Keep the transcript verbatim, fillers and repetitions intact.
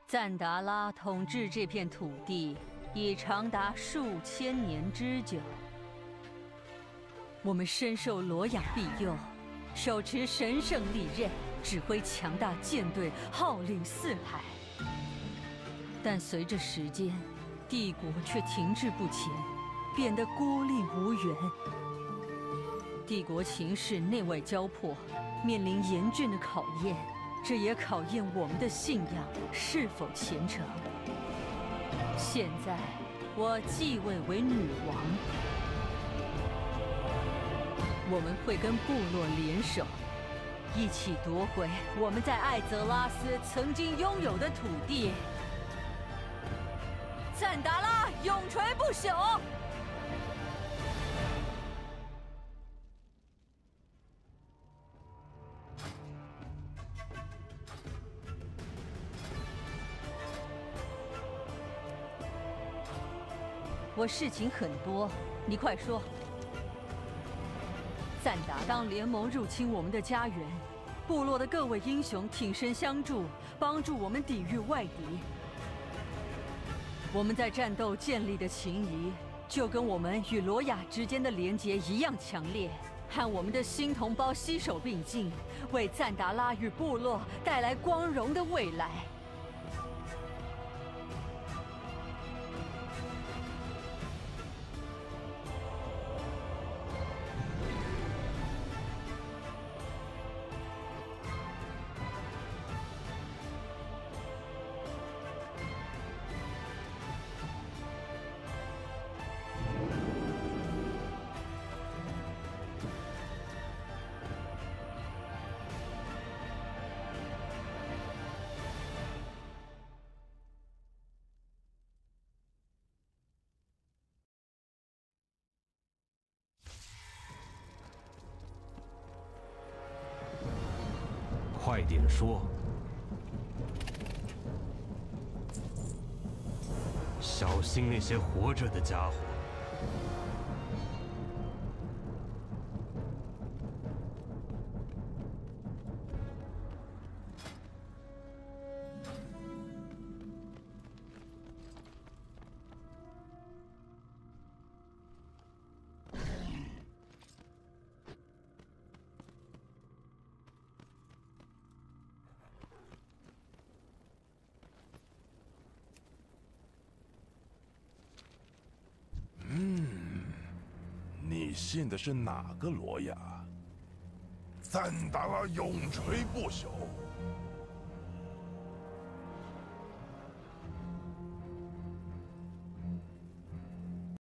赞达拉统治这片土地已长达数千年之久，我们深受罗雅庇佑，手持神圣利刃，指挥强大舰队，号令四海。但随着时间，帝国却停滞不前，变得孤立无援。帝国情势内外交迫，面临严峻的考验。 这也考验我们的信仰是否虔诚。现在，我继位为女王，我们会跟部落联手，一起夺回我们在艾泽拉斯曾经拥有的土地。赞达拉永垂不朽！ 我事情很多，你快说。赞达，当联盟入侵我们的家园，部落的各位英雄挺身相助，帮助我们抵御外敌。我们在战斗建立的情谊，就跟我们与罗雅之间的连结一样强烈，和我们的新同胞携手并进，为赞达拉与部落带来光荣的未来。 快点说！小心那些活着的家伙！ 你信的是哪个罗雅？赞达拉永垂不朽，